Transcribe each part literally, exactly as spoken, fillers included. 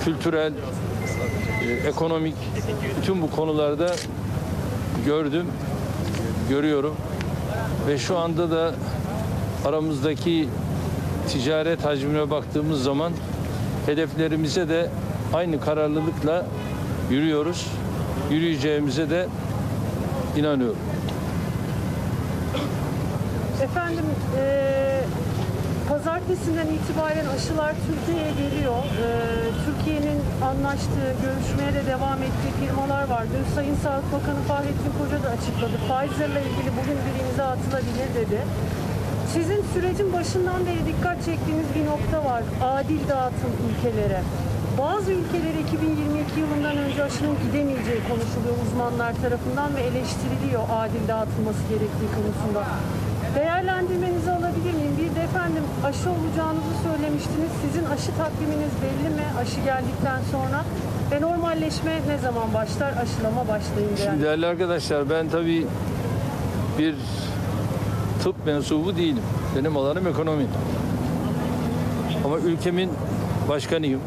kültürel, e, ekonomik bütün bu konularda gördüm, görüyorum ve şu anda da aramızdaki ticaret hacmine baktığımız zaman hedeflerimize de aynı kararlılıkla yürüyoruz. Yürüyeceğimize de inanıyorum. Efendim, e, pazartesinden itibaren aşılar Türkiye'ye geliyor. E, Türkiye'nin anlaştığı, görüşmeye de devam ettiği firmalar var. Dün Sayın Sağlık Bakanı Fahrettin Koca da açıkladı. Pfizer'la ilgili bugün bir imza atılabilir dedi. Sizin sürecin başından beri dikkat çektiğiniz bir nokta var. Adil dağıtım ülkelere. Bazı ülkelere iki bin yirmi iki yılından önce aşının gidemeyeceği konuşuluyor uzmanlar tarafından ve eleştiriliyor adil dağıtılması gerektiği konusunda. Değerlendirmenizi alabilir miyim? Bir de efendim aşı olacağınızı söylemiştiniz. Sizin aşı takviminiz belli mi aşı geldikten sonra? Ve normalleşme ne zaman başlar? Aşılama başlayınca. Şimdi değerli arkadaşlar, ben tabii bir tıp mensubu değilim. Benim alanım ekonomi. Ama ülkemin başkanıyım.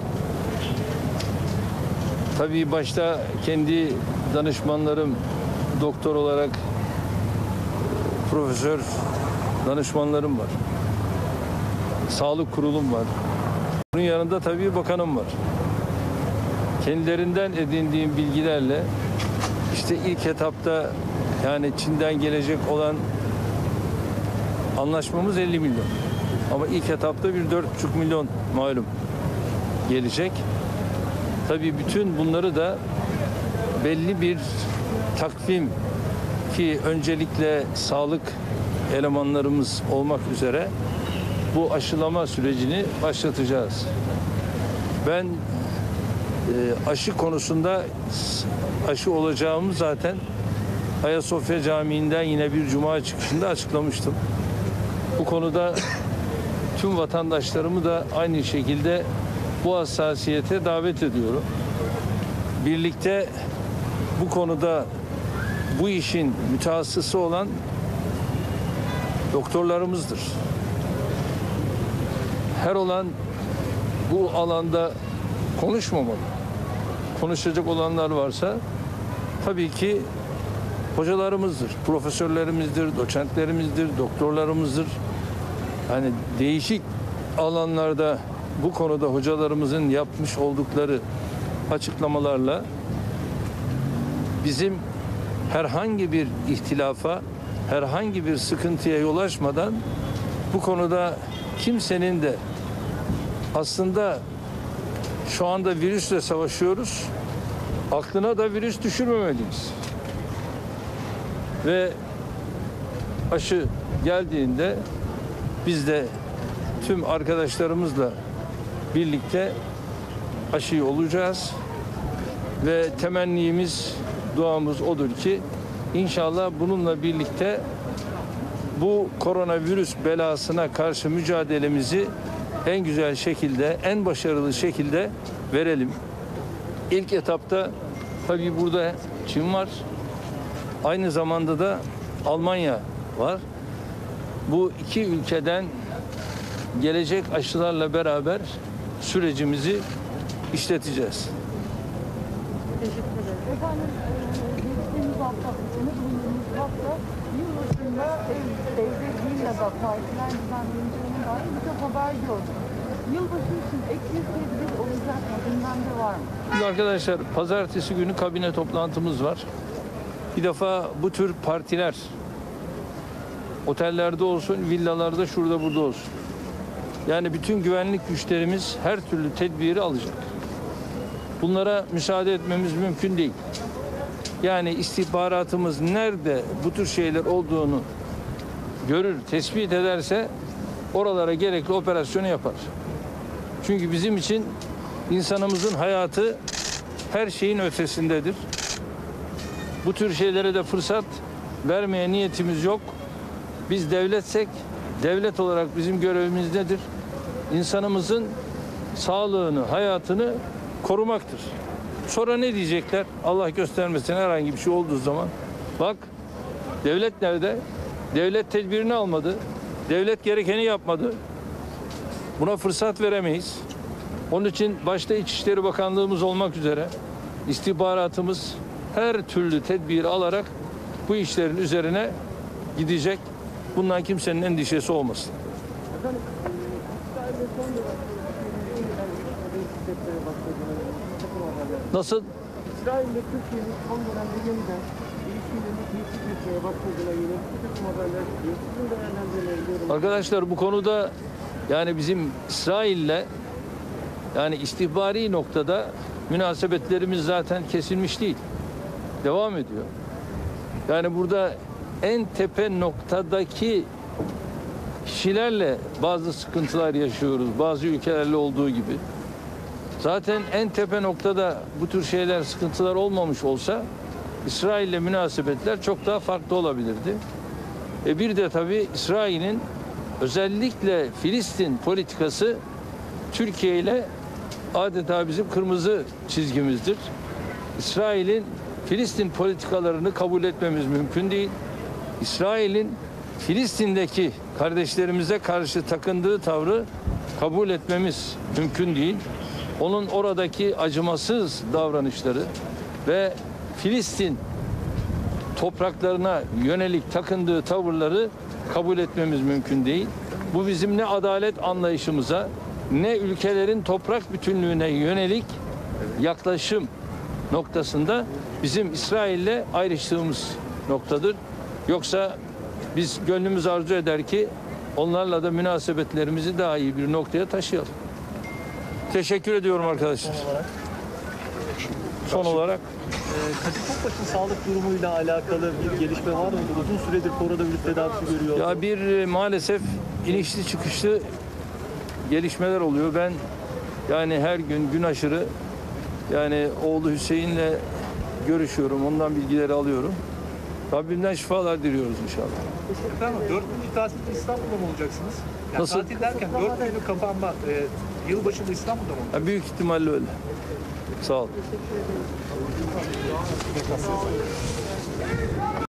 Tabii başta kendi danışmanlarım, doktor olarak profesör danışmanlarım var. Sağlık kurulum var. Bunun yanında tabii bakanım var. Kendilerinden edindiğim bilgilerle işte ilk etapta yani Çin'den gelecek olan anlaşmamız elli milyon. Ama ilk etapta bir dört buçuk milyon malum gelecek. Tabii bütün bunları da belli bir takvim ki öncelikle sağlık elemanlarımız olmak üzere bu aşılama sürecini başlatacağız. Ben e, aşı konusunda aşı olacağımı zaten Ayasofya Camii'nden yine bir cuma çıkışında açıklamıştım. Bu konuda tüm vatandaşlarımı da aynı şekilde bu hassasiyete davet ediyorum. Birlikte bu konuda bu işin mütehassısı olan doktorlarımızdır. Her olan bu alanda konuşmamalı. Konuşacak olanlar varsa tabii ki hocalarımızdır, profesörlerimizdir, doçentlerimizdir, doktorlarımızdır. Yani değişik alanlarda bu konuda hocalarımızın yapmış oldukları açıklamalarla bizim herhangi bir ihtilafa, herhangi bir sıkıntıya yol açmadan bu konuda kimsenin de aslında şu anda virüsle savaşıyoruz. Aklına da virüs düşürmemeliyiz. Ve aşı geldiğinde biz de tüm arkadaşlarımızla birlikte aşıyı olacağız. Ve temennimiz, duamız odur ki inşallah bununla birlikte bu koronavirüs belasına karşı mücadelemizi en güzel şekilde, en başarılı şekilde verelim. İlk etapta tabii burada Çin var. Aynı zamanda da Almanya var. Bu iki ülkeden gelecek aşılarla beraber sürecimizi işleteceğiz. Teşekkür ederim. Efendim, geçtiğimiz hafta, sene bulunduğumuz hafta yılbaşında ev, evde değil ya da partiler düzenleneceğine dair birçok haber gördüm. Yılbaşı için ek bir tedbir olacak mı? Gündemde var mı? Şimdi arkadaşlar, pazartesi günü kabine toplantımız var. Bir defa bu tür partiler otellerde olsun, villalarda, şurada burada olsun. Yani bütün güvenlik güçlerimiz her türlü tedbiri alacak. Bunlara müsaade etmemiz mümkün değil. Yani istihbaratımız nerede bu tür şeyler olduğunu görür, tespit ederse oralara gerekli operasyonu yapar. Çünkü bizim için insanımızın hayatı her şeyin ötesindedir. Bu tür şeylere de fırsat vermeye niyetimiz yok. Biz devletsek, devlet olarak bizim görevimiz nedir? İnsanımızın sağlığını, hayatını korumaktır. Sonra ne diyecekler? Allah göstermesin, herhangi bir şey olduğu zaman. Bak, devlet nerede? Devlet tedbirini almadı. Devlet gerekeni yapmadı. Buna fırsat veremeyiz. Onun için başta İçişleri Bakanlığımız olmak üzere istihbaratımız her türlü tedbir alarak bu işlerin üzerine gidecek. Bundan kimsenin endişesi olmasın. Efendim, e, İsrail'de son dönemde yeniden şiddetleri başladığını bir takım haberler. Nasıl? İsrail'de Türkiye'nin son dönemde yeniden ilişkilerini tesis etmeye başladığına yönelik bir takım haberler çıkıyor. Sizin değerlendirmelerinizi Arkadaşlar bu konuda yani bizim İsrail'le yani istihbari noktada münasebetlerimiz zaten kesilmiş değil. Devam ediyor. Yani burada en tepe noktadaki kişilerle bazı sıkıntılar yaşıyoruz. Bazı ülkelerle olduğu gibi. Zaten en tepe noktada bu tür şeyler, sıkıntılar olmamış olsa İsrail'le münasebetler çok daha farklı olabilirdi. E bir de tabii İsrail'in özellikle Filistin politikası Türkiye ile adeta bizim kırmızı çizgimizdir. İsrail'in Filistin politikalarını kabul etmemiz mümkün değil. İsrail'in Filistin'deki kardeşlerimize karşı takındığı tavrı kabul etmemiz mümkün değil. Onun oradaki acımasız davranışları ve Filistin topraklarına yönelik takındığı tavırları kabul etmemiz mümkün değil. Bu bizim ne adalet anlayışımıza ne ülkelerin toprak bütünlüğüne yönelik yaklaşım noktasında bizim İsrail'le ayrıştığımız noktadır. Yoksa biz gönlümüz arzu eder ki onlarla da münasebetlerimizi daha iyi bir noktaya taşıyalım. Teşekkür ediyorum arkadaşlar. Son olarak Ee, Kadir Topbaş'ın sağlık durumuyla alakalı bir gelişme var mı? Uzun süredir koronavirüs tedavisi görüyor. ya bir e, maalesef inişli çıkışlı gelişmeler oluyor. Ben yani her gün gün aşırı yani oğlu Hüseyin'le görüşüyorum. Ondan bilgileri alıyorum. Rabbimden şifalar diliyoruz inşallah. Efendim dört günlük tatilde İstanbul'da mı olacaksınız? Yani Nasıl? tatil derken dört günlük kapanma, e, yılbaşında İstanbul'da mı? Ya büyük ihtimalle öyle. Sağ ol.